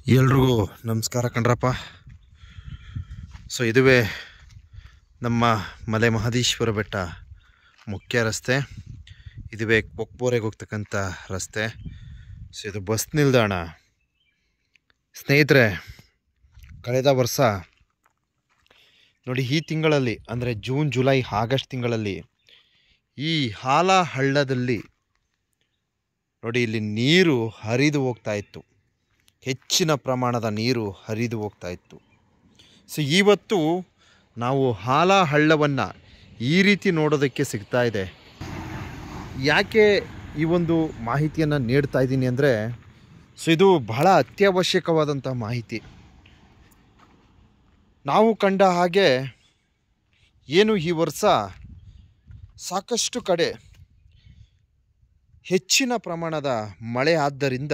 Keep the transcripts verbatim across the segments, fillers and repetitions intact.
ಎಲ್ರಿಗೂ ನಮಸ್ಕಾರ ಕಣ್ರಪ್ಪ. ಸೊ ಇದುವೇ ನಮ್ಮ ಮಲೆ ಮಹದೇಶ್ವರ ಬೆಟ್ಟ ಮುಖ್ಯ ರಸ್ತೆ. ಇದುವೇ ಕೊಕ್ಬೋರೆಗೆ ಹೋಗ್ತಕ್ಕಂಥ ರಸ್ತೆ. ಸೊ ಇದು ಬಸ್ ನಿಲ್ದಾಣ. ಸ್ನೇಹಿತರೆ, ಕಳೆದ ವರ್ಷ ನೋಡಿ, ಈ ತಿಂಗಳಲ್ಲಿ ಅಂದರೆ ಜೂನ್ ಜುಲೈ ಆಗಸ್ಟ್ ತಿಂಗಳಲ್ಲಿ ಈ ಹಾಲ ಹಳ್ಳದಲ್ಲಿ ನೋಡಿ, ಇಲ್ಲಿ ನೀರು ಹರಿದು ಹೋಗ್ತಾ ಇತ್ತು. ಹೆಚ್ಚಿನ ಪ್ರಮಾಣದ ನೀರು ಹರಿದು ಹೋಗ್ತಾ ಇತ್ತು. ಸೊ ಇವತ್ತು ನಾವು ಹಾಲ ಹಳ್ಳವನ್ನು ಈ ರೀತಿ ನೋಡೋದಕ್ಕೆ ಸಿಗ್ತಾ ಇದೆ. ಯಾಕೆ ಈ ಒಂದು ಮಾಹಿತಿಯನ್ನು ನೀಡ್ತಾ ಇದ್ದೀನಿ ಅಂದರೆ, ಸೊ ಇದು ಬಹಳ ಅತ್ಯವಶ್ಯಕವಾದಂಥ ಮಾಹಿತಿ. ನಾವು ಕಂಡ ಹಾಗೆ ಏನು ಈ ವರ್ಷ ಸಾಕಷ್ಟು ಕಡೆ ಹೆಚ್ಚಿನ ಪ್ರಮಾಣದ ಮಳೆ ಆದ್ದರಿಂದ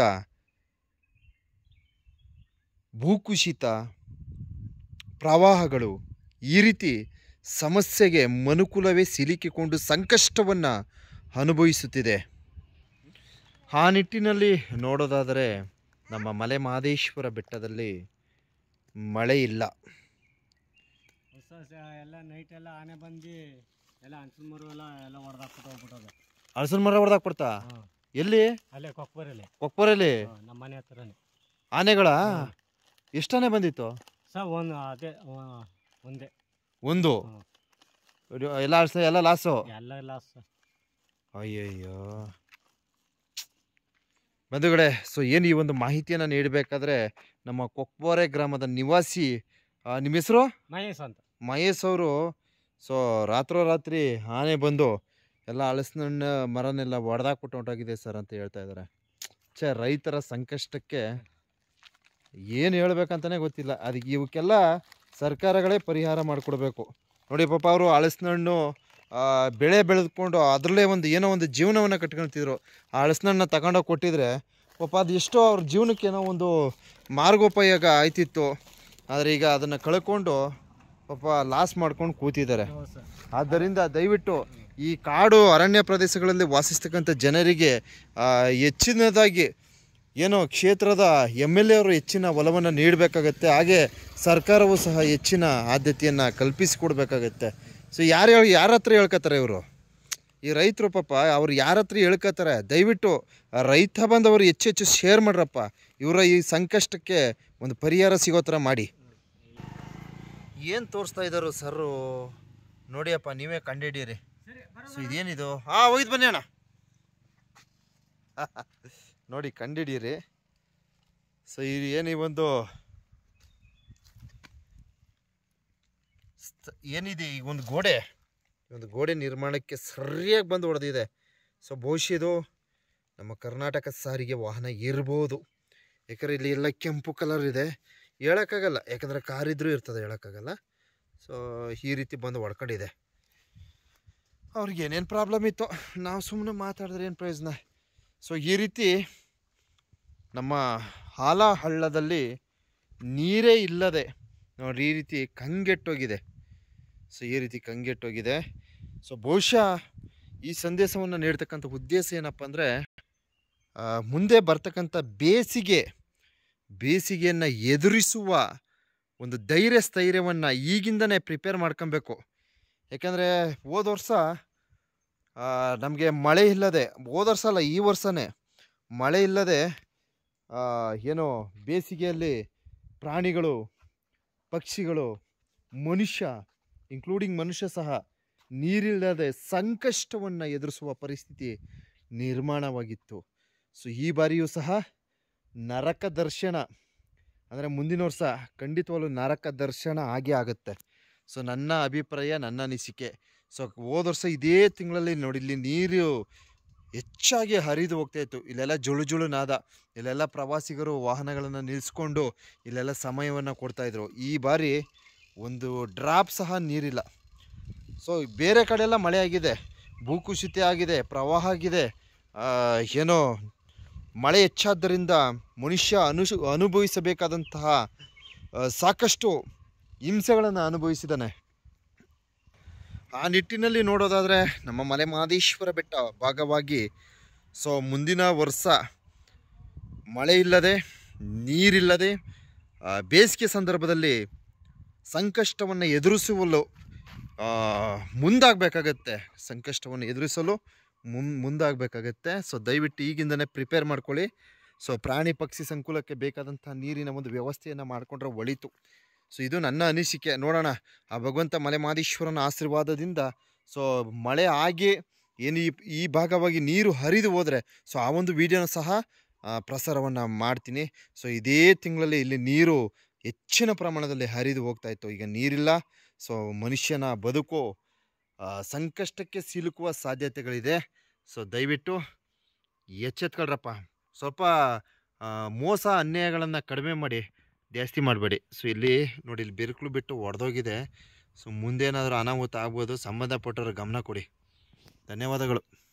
ಭೂಕುಸಿತ, ಪ್ರವಾಹಗಳು, ಈ ರೀತಿ ಸಮಸ್ಯೆಗೆ ಮನುಕುಲವೇ ಸಿಲುಕಿಕೊಂಡು ಸಂಕಷ್ಟವನ್ನು ಅನುಭವಿಸುತ್ತಿದೆ. ಆ ನಿಟ್ಟಿನಲ್ಲಿ ನೋಡೋದಾದರೆ ನಮ್ಮ ಮಲೆ ಮಹದೇಶ್ವರ ಬೆಟ್ಟದಲ್ಲಿ ಮಳೆ ಇಲ್ಲ. ಎಲ್ಲ ನೈಟ್ ಎಲ್ಲ ಆನೆ ಬಂದು ಎಲ್ಲ ಹಲಸಿನ ಮರ ಎಲ್ಲ ಎಲ್ಲ ಹೊಡೆದಾಕ್ಬಿಟ್ಟು ಹೋಗ್ಬಿಟ್ಟದ. ಹಲಸಿನ ಮರ ಹೊಡೆದಾಕ್ಬಿಡ್ತಾ? ಎಲ್ಲಿ? ಅಲ್ಲೇ ಕೊಕ್ಬರಲ್ಲಿ. ಕೊಕ್ಬರಲ್ಲಿ ನಮ್ಮ ಮನೆ ಹತ್ರನೇ ಆನೆಗಳ? ಎಷ್ಟಾನೆ ಬಂದಿತ್ತು ಸರ್? ಒಂದು ಅದೇ ಒಂದೇ ಒಂದು ಎಲ್ಲ ಎಲ್ಲ ಲಾಸು ಎಲ್ಲ ಲಾಸ್. ಅಯ್ಯಯ್ಯೋ ಬಂಧುಗಳೇ, ಸೊ ಏನು ಈ ಒಂದು ಮಾಹಿತಿಯನ್ನು ನೀಡಬೇಕಾದ್ರೆ ನಮ್ಮ ಕೊಕ್ಬೋರೆ ಗ್ರಾಮದ ನಿವಾಸಿ, ನಿಮ್ಮ ಹೆಸರು? ಮಹೇಶ್ ಅಂತ. ಮಹೇಶ್ ಅವರು ಸೊ ರಾತ್ರೋರಾತ್ರಿ ಆನೆ ಬಂದು ಎಲ್ಲ ಹಲಸಿನ ಹಣ್ಣು ಮರನೆಲ್ಲ ಹೊಡೆದಾಕ್ಬಿಟ್ಟು ಹೊಂಟೋಗಿದೆ ಸರ್ ಅಂತ ಹೇಳ್ತಾ ಇದ್ದಾರೆ. ಛೇ, ರೈತರ ಸಂಕಷ್ಟಕ್ಕೆ ಏನು ಹೇಳ್ಬೇಕಂತಲೇ ಗೊತ್ತಿಲ್ಲ. ಅದಕ್ಕೆ ಇವಕ್ಕೆಲ್ಲ ಸರ್ಕಾರಗಳೇ ಪರಿಹಾರ ಮಾಡಿಕೊಡ್ಬೇಕು. ನೋಡಿ ಪಾಪ, ಅವರು ಹಲಸಿನ ಹಣ್ಣು ಬೆಳೆ ಬೆಳೆದುಕೊಂಡು ಅದರಲ್ಲೇ ಒಂದು ಏನೋ ಒಂದು ಜೀವನವನ್ನು ಕಟ್ಕೊಳ್ತಿದ್ರು. ಆ ಹಲಸಿನ ಹಣ್ಣನ್ನ ತಗೊಂಡೋಗಿ ಕೊಟ್ಟಿದ್ರೆ ಪಾಪ ಅದು ಎಷ್ಟೋ ಅವ್ರ ಜೀವನಕ್ಕೆ ಏನೋ ಒಂದು ಮಾರ್ಗೋಪಯೋಗ ಆಯ್ತಿತ್ತು. ಆದರೆ ಈಗ ಅದನ್ನು ಕಳ್ಕೊಂಡು ಪಾಪ ಲಾಸ್ ಮಾಡ್ಕೊಂಡು ಕೂತಿದ್ದಾರೆ. ಆದ್ದರಿಂದ ದಯವಿಟ್ಟು ಈ ಕಾಡು ಅರಣ್ಯ ಪ್ರದೇಶಗಳಲ್ಲಿ ವಾಸಿಸ್ತಕ್ಕಂಥ ಜನರಿಗೆ ಹೆಚ್ಚಿನದಾಗಿ ಏನೋ ಕ್ಷೇತ್ರದ ಎಮ್ ಎಲ್ ಎ ಅವರು ಹೆಚ್ಚಿನ ಒಲವನ್ನು ನೀಡಬೇಕಾಗತ್ತೆ. ಹಾಗೆ ಸರ್ಕಾರವೂ ಸಹ ಹೆಚ್ಚಿನ ಆದ್ಯತೆಯನ್ನು ಕಲ್ಪಿಸಿಕೊಡ್ಬೇಕಾಗತ್ತೆ. ಸೊ ಯಾರು ಹೇಳಿ ಯಾರ ಹತ್ರ ಹೇಳ್ಕೊತಾರೆ ಇವರು? ಈ ರೈತರು ಪಾಪ ಅವ್ರು ಯಾರ ಹತ್ರ ಹೇಳ್ಕೊತಾರೆ? ದಯವಿಟ್ಟು ರೈತ ಬಂದವರು ಹೆಚ್ಚು ಹೆಚ್ಚು ಶೇರ್ ಮಾಡ್ರಪ್ಪ. ಇವರ ಈ ಸಂಕಷ್ಟಕ್ಕೆ ಒಂದು ಪರಿಹಾರ ಸಿಗೋ ಥರ ಮಾಡಿ. ಏನು ತೋರಿಸ್ತಾ ಇದ್ದಾರೋ ಸರು ನೋಡಿಯಪ್ಪ, ನೀವೇ ಕಂಡುಹಿಡೀರಿ. ಸೊ ಇದೇನಿದು? ಹಾಂ, ಹೋಗಿದ್ದು ಬನ್ನಿ ಅಣ್ಣ. ನೋಡಿ, ಕಂಡುಹಿಡೀರಿ. ಸೊ ಇದು ಏನು ಈ ಒಂದು ಏನಿದೆ, ಈ ಒಂದು ಗೋಡೆ ಒಂದು ಗೋಡೆ ನಿರ್ಮಾಣಕ್ಕೆ ಸರಿಯಾಗಿ ಬಂದು ಹೊಡೆದಿದೆ. ಸೊ ಬಹುಶಃ ಇದು ನಮ್ಮ ಕರ್ನಾಟಕ ಸಾರಿಗೆ ವಾಹನ ಇರ್ಬೋದು. ಯಾಕಂದರೆ ಇಲ್ಲಿ ಎಲ್ಲ ಕೆಂಪು ಕಲರ್ ಇದೆ, ಹೇಳೋಕ್ಕಾಗಲ್ಲ. ಯಾಕಂದರೆ ಕಾರಿದ್ರೂ ಇರ್ತದೆ, ಹೇಳೋಕ್ಕಾಗಲ್ಲ. ಸೊ ಈ ರೀತಿ ಬಂದು ಹೊಡ್ಕೊಂಡಿದೆ. ಅವ್ರಿಗೆ ಏನೇನು ಪ್ರಾಬ್ಲಮ್ ಇತ್ತು, ನಾವು ಸುಮ್ಮನೆ ಮಾತಾಡಿದ್ರೆ ಏನು ಪ್ರಯೋಜನ? ಸೊ ಈ ರೀತಿ ನಮ್ಮ ಹಾಲ ಹಳ್ಳದಲ್ಲಿ ನೀರೇ ಇಲ್ಲದೆ ನೋಡಿ ಈ ರೀತಿ ಕಂಗೆಟ್ಟೋಗಿದೆ. ಸೊ ಈ ರೀತಿ ಕಂಗೆಟ್ಟೋಗಿದೆ. ಸೊ ಬಹುಶಃ ಈ ಸಂದೇಶವನ್ನು ನೀಡ್ತಕ್ಕಂಥ ಉದ್ದೇಶ ಏನಪ್ಪ ಅಂದರೆ, ಮುಂದೆ ಬರ್ತಕ್ಕಂಥ ಬೇಸಿಗೆ ಬೇಸಿಗೆಯನ್ನು ಎದುರಿಸುವ ಒಂದು ಧೈರ್ಯ ಸ್ಥೈರ್ಯವನ್ನು ಈಗಿಂದನೇ ಪ್ರಿಪೇರ್ ಮಾಡ್ಕೊಬೇಕು. ಯಾಕೆಂದರೆ ಹೋದ ವರ್ಷ ನಮಗೆ ಮಳೆ ಇಲ್ಲದೆ, ಹೋದ ವರ್ಷ ಅಲ್ಲ ಈ ವರ್ಷವೇ ಮಳೆ ಇಲ್ಲದೆ ಏನೋ ಬೇಸಿಗೆಯಲ್ಲಿ ಪ್ರಾಣಿಗಳು, ಪಕ್ಷಿಗಳು, ಮನುಷ್ಯ ಇನ್ಕ್ಲೂಡಿಂಗ್ ಮನುಷ್ಯ ಸಹ ನೀರಿಲ್ಲದೆ ಸಂಕಷ್ಟವನ್ನು ಎದುರಿಸುವ ಪರಿಸ್ಥಿತಿ ನಿರ್ಮಾಣವಾಗಿತ್ತು. ಸೊ ಈ ಬಾರಿಯೂ ಸಹ ನರಕ ದರ್ಶನ ಅಂದರೆ ಮುಂದಿನ ವರ್ಷ ಖಂಡಿತವಾಗ್ಲೂ ನರಕ ದರ್ಶನ ಆಗೇ ಆಗುತ್ತೆ. ಸೊ ನನ್ನ ಅಭಿಪ್ರಾಯ, ನನ್ನ ಅನಿಸಿಕೆ. ಸೊ ಹೋದ ವರ್ಷ ಇದೇ ತಿಂಗಳಲ್ಲಿ ನೋಡಿ, ಇಲ್ಲಿ ನೀರು ಹೆಚ್ಚಾಗಿ ಹರಿದು ಹೋಗ್ತಾಯಿತ್ತು. ಇಲ್ಲೆಲ್ಲ ಜುಳು ಜುಳು ನಾದ. ಇಲ್ಲೆಲ್ಲ ಪ್ರವಾಸಿಗರು ವಾಹನಗಳನ್ನು ನಿಲ್ಲಿಸ್ಕೊಂಡು ಇಲ್ಲೆಲ್ಲ ಸಮಯವನ್ನು ಕೊಡ್ತಾಯಿದ್ರು. ಈ ಬಾರಿ ಒಂದು ಡ್ರಾಪ್ ಸಹ ನೀರಿಲ್ಲ. ಸೊ ಬೇರೆ ಕಡೆಯೆಲ್ಲ ಮಳೆ ಆಗಿದೆ, ಭೂಕುಸಿತ ಆಗಿದೆ, ಪ್ರವಾಹ ಆಗಿದೆ. ಏನೋ ಮಳೆ ಹೆಚ್ಚಾದ್ದರಿಂದ ಮನುಷ್ಯ ಅನು ಅನುಭವಿಸಬೇಕಾದಂತಹ ಸಾಕಷ್ಟು ಹಿಂಸೆಗಳನ್ನು ಅನುಭವಿಸಿದ್ದಾನೆ. ಆ ನಿಟ್ಟಿನಲ್ಲಿ ನೋಡೋದಾದರೆ ನಮ್ಮ ಮಲೆ ಮಹದೇಶ್ವರ ಬೆಟ್ಟ ಭಾಗವಾಗಿ ಸೊ ಮುಂದಿನ ವರ್ಷ ಮಳೆ ಇಲ್ಲದೆ ನೀರಿಲ್ಲದೆ ಆ, ಬೇಸಿಗೆ ಸಂದರ್ಭದಲ್ಲಿ ಸಂಕಷ್ಟವನ್ನು ಎದುರಿಸುವಲು ಆ, ಮುಂದಾಗಬೇಕಾಗತ್ತೆ ಸಂಕಷ್ಟವನ್ನು ಎದುರಿಸಲು ಮುನ್ ಮುಂದಾಗಬೇಕಾಗತ್ತೆ. ಸೊ ದಯವಿಟ್ಟು ಈಗಿಂದನೇ ಪ್ರಿಪೇರ್ ಮಾಡ್ಕೊಳ್ಳಿ. ಸೊ ಪ್ರಾಣಿ ಪಕ್ಷಿ ಸಂಕುಲಕ್ಕೆ ಬೇಕಾದಂಥ ನೀರಿನ ಒಂದು ವ್ಯವಸ್ಥೆಯನ್ನು ಮಾಡಿಕೊಂಡ್ರೆ ಒಳಿತು. ಸೊ ಇದು ನನ್ನ ಅನಿಸಿಕೆ. ನೋಡೋಣ, ಆ ಭಗವಂತ ಮಲೆಮಹದೇಶ್ವರನ ಆಶೀರ್ವಾದದಿಂದ ಸೊ ಮಳೆ ಆಗಿ ಏನು ಈ ಈ ಭಾಗವಾಗಿ ನೀರು ಹರಿದು ಹೋದರೆ ಸೊ ಆ ಒಂದು ವಿಡಿಯೋನ ಸಹ ಪ್ರಸಾರವನ್ನು ಮಾಡ್ತೀನಿ. ಸೊ ಇದೇ ತಿಂಗಳಲ್ಲಿ ಇಲ್ಲಿ ನೀರು ಹೆಚ್ಚಿನ ಪ್ರಮಾಣದಲ್ಲಿ ಹರಿದು ಹೋಗ್ತಾಯಿತ್ತು. ಈಗ ನೀರಿಲ್ಲ. ಸೊ ಮನುಷ್ಯನ ಬದುಕು ಆ, ಸಂಕಷ್ಟಕ್ಕೆ ಸಿಲುಕುವ ಸಾಧ್ಯತೆಗಳಿದೆ. ಸೊ ದಯವಿಟ್ಟು ಎಚ್ಚೆತ್ಕೊಳ್ರಪ್ಪ. ಸ್ವಲ್ಪ ಆ, ಮೋಸ ಅನ್ಯಾಯಗಳನ್ನು ಕಡಿಮೆ ಮಾಡಿ, ಜಾಸ್ತಿ ಮಾಡಬೇಡಿ. ಸೊ ಇಲ್ಲಿ ನೋಡಿ, ಇಲ್ಲಿ ಬಿರುಕುಳು ಬಿಟ್ಟು ಒಡೆದೋಗಿದೆ. ಸೊ ಮುಂದೇನಾದರೂ ಅನಾಹುತ ಆಗ್ಬೋದು. ಸಂಬಂಧಪಟ್ಟವ್ರ ಗಮನ ಕೊಡಿ. ಧನ್ಯವಾದಗಳು.